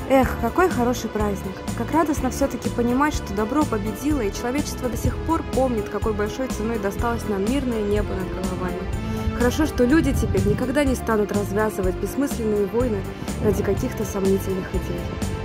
Эх, какой хороший праздник! Как радостно все-таки понимать, что добро победило, и человечество до сих пор помнит, какой большой ценой досталось нам мирное небо над головами. Хорошо, что люди теперь никогда не станут развязывать бессмысленные войны ради каких-то сомнительных идей.